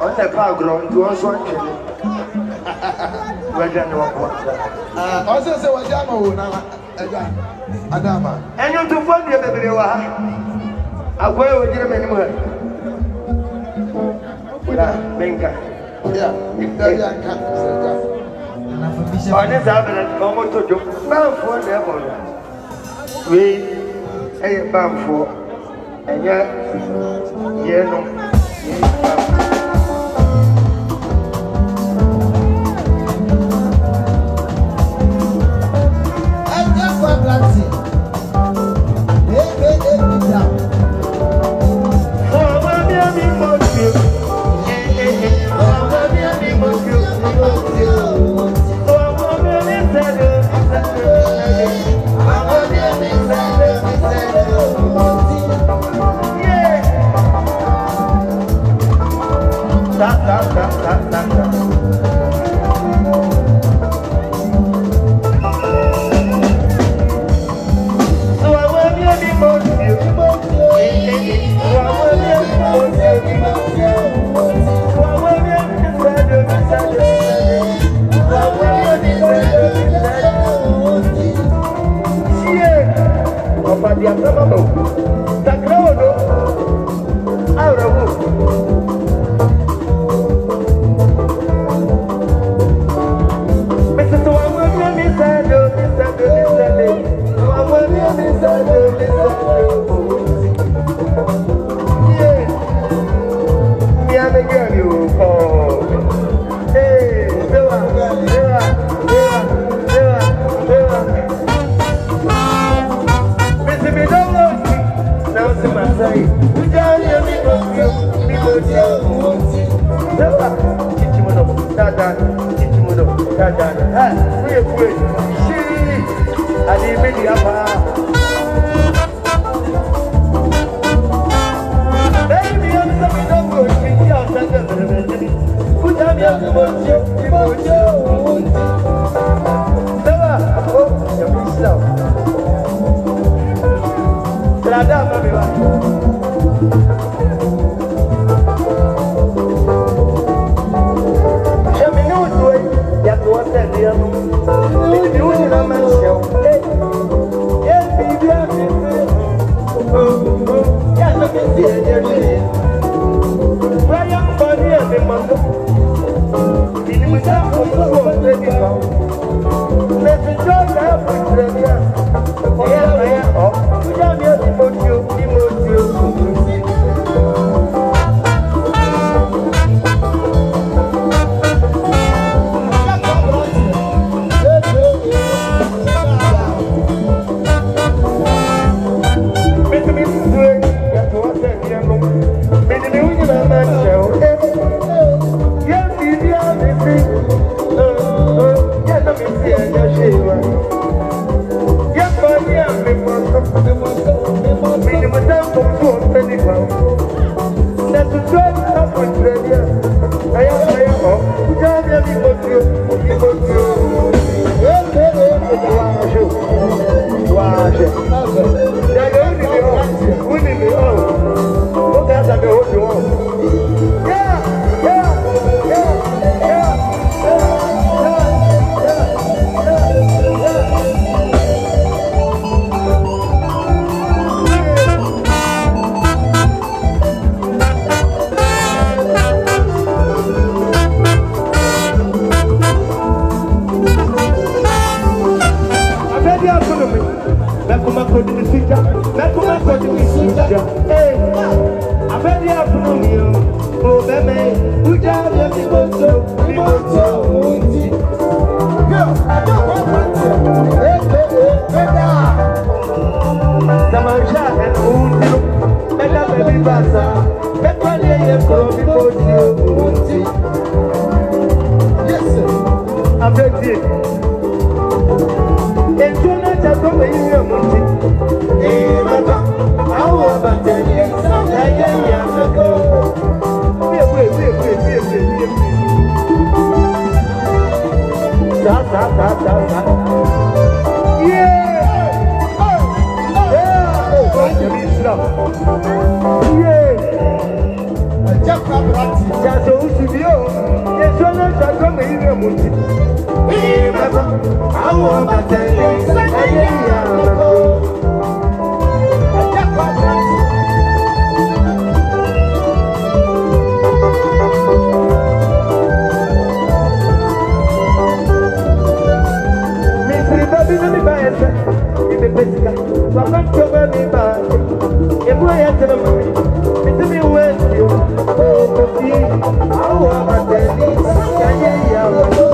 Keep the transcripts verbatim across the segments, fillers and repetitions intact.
On the background, you also want to. We're no one. Ah, also say what Jamo now. Adama. And you to fund your baby. I will with you anymore. Benka. Yeah, honest, I'm going to do bound for never. We a bound for, and yet, you know. Jaso usibio, Yesu na jaso me ire muti. Ee baba, awo batele, aye ya baba. Mi friba bi na mi ba ese, mi be pesika, wa kan choba mi ba. E mo ya tele mo. Mi mi wenti o, o kofi, awo batele, aye ya baba.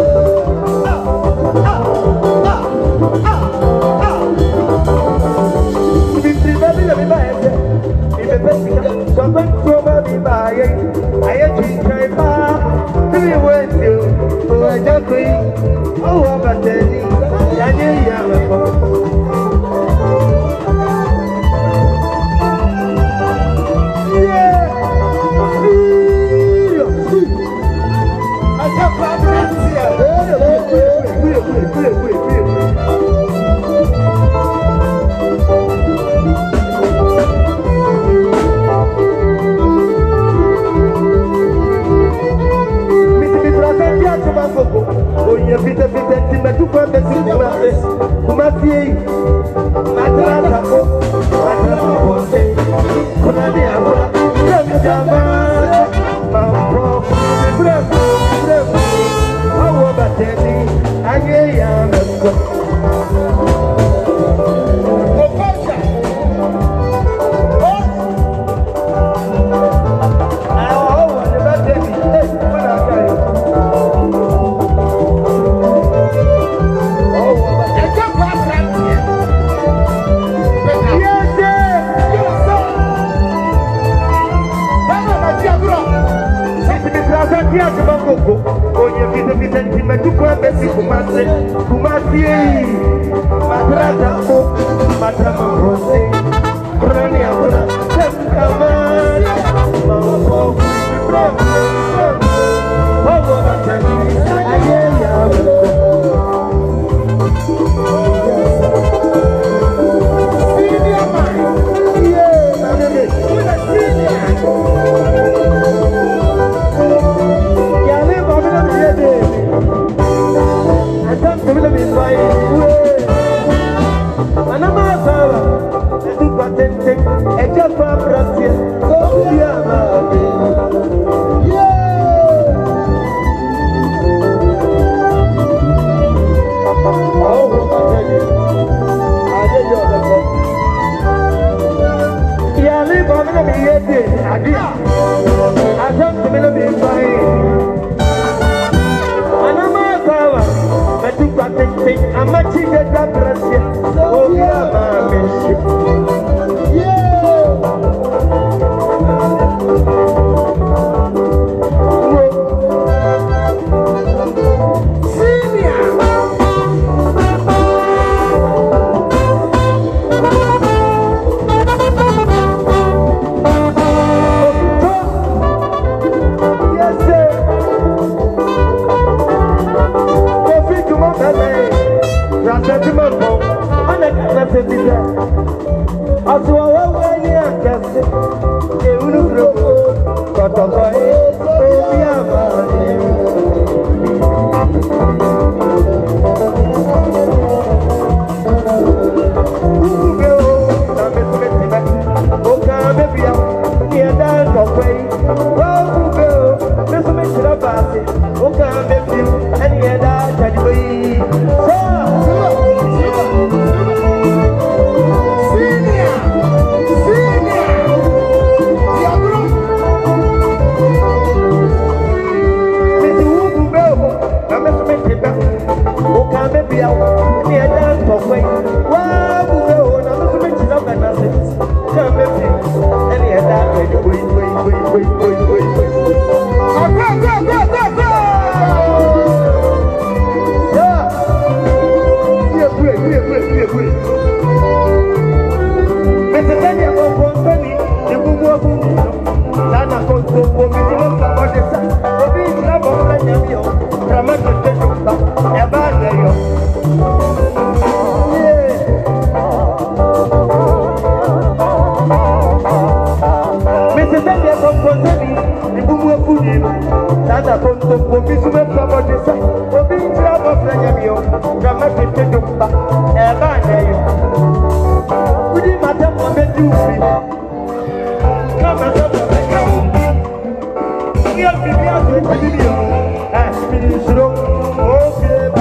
obi sume papa de sa obi tira bo franya mi o grama tete dumba e ba na yo udi madam mo be di ufi kama so be ka o ya bi bi aso e di bi o eh bi suro o be ba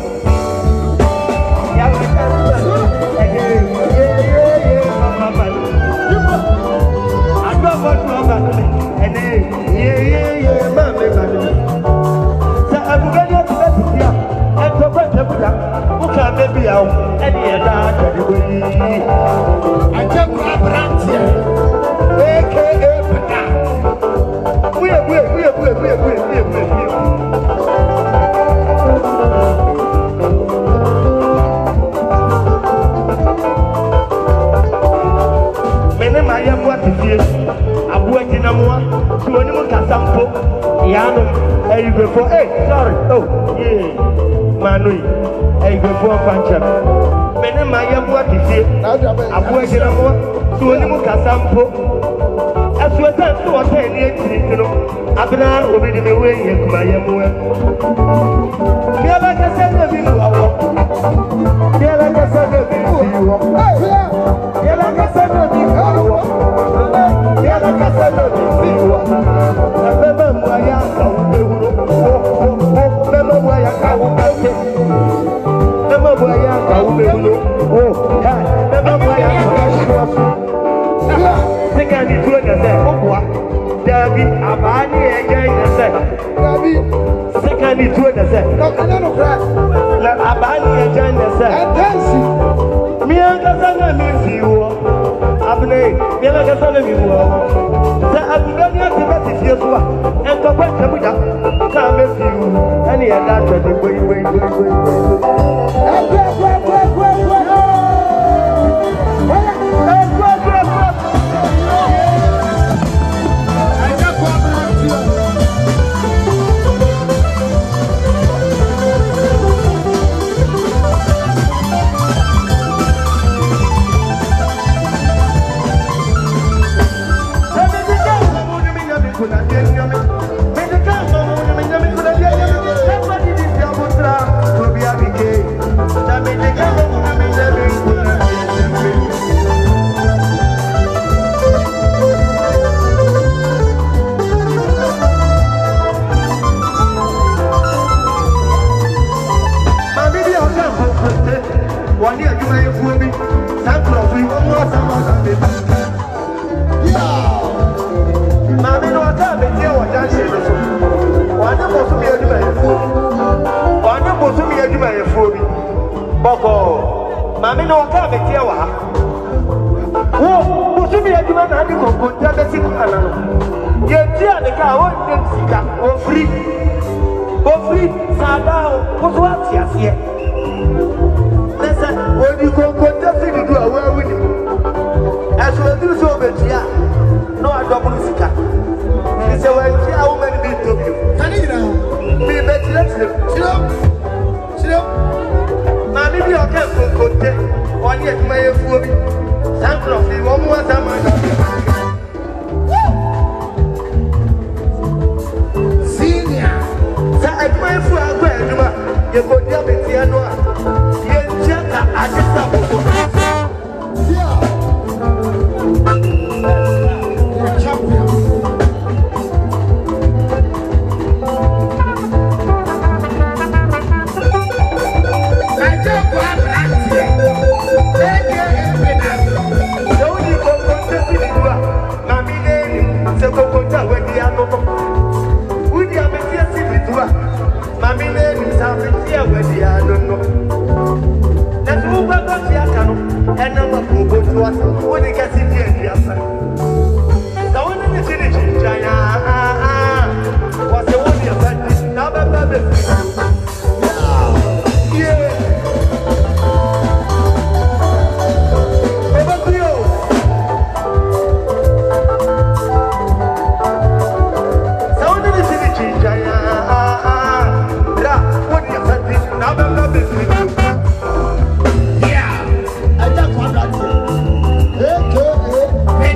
ya ka ta eh ye ye ye mama ba adwa bo no ba ene ye ye ye mama ba sa abugani o be ti ya e to ko te buda o ka be bi ya o e ni e da ta de bo yi aje ko abrantie aka fada buye buye buye buye buye buye buye buye mene ma ya bua tifie abua jinamwa tuoni mu kasampo yano ayibefo eh sorry oh yeah manui ayibefo fanchem mene ma ya bua tifie abua jinamwa tuoni mu kasampo asueta so wata ni etiri no abna obi de mewe ye kuma ya muwe biala kasa na bi mu awo biala kasa na bi mu awo biala kasa na bi mu awo biala kasa na bi mu awo beba mu aya ka wo ehuro beba mu aya ka wo ate beba mu aya ka wo ehuro oh ha beba mu aya ka wo shwasu sekandi tuwe na se obwa dabi abani eje na se dabi sekandi tuwe na se no kana no kra la abani eje na se atansi mi anga sana mi fiwo abne mi anga sana mi wo sa abugani atibati fioswa ento kwa tabuja ka me fiwo ani ya da to de boy boy boy boy egwe egwe egwe egwe wani aduma yefuo bi sankro fi omo asama ka be mami no ata be tie wo janse no so wani bosu mi aduma yefuo wani bosu mi aduma yefuo bi boko mami no ata be tie wa wo bosu mi aduma na di konko ta be si kana no ye tie ne ka wo dem sika o free o free sada o ko so atiasie odi konko tafi di do awa wini aso odi so betia no adobulu sika ni se wa ti awu mani bi tobio tani ira bi betile tile tilo tilo na mi bi o ke konko te oni e tuma ye fuo bi sankro fi wo mu asama na senior sa aduma ye fuo agba aduma ye ko dia betia no a I just stop. Yeah. You're a champion. I just want to ask you. Take your evidence. Don't you go to the city? Mammy, say go to the where they are not. Would you have a city to her? Mammy, say where they are not. And I'm a go to us when they get in the answer. The one in the city, China was the one you had this number. Yeah. Over to you. The one in the city, China. What you had this number.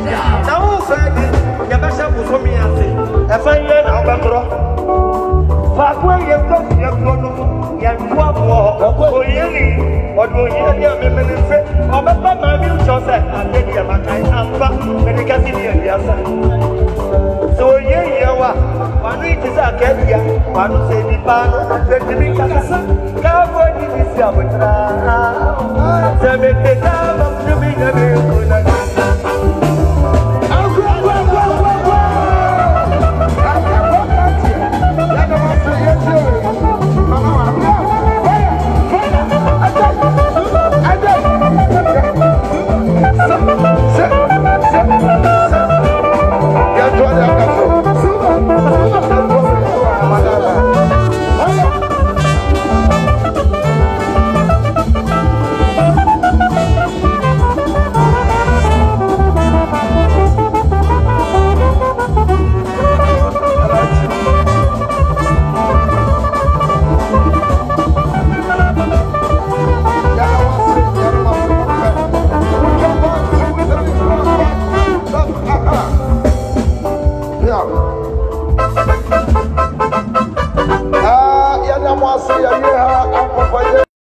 Now, Friday, you better put me at it. If I learn how to grow, What will you hear me when you say, oh, my mama, you just said, I did hear my kind of fun, when you can see me on the other. So, yeah, yeah, one week is a carrier, one who say the pan, twenty big cassa, cowboy, this is your winter. Seven days of the big of Ah, ya no more say, yeah,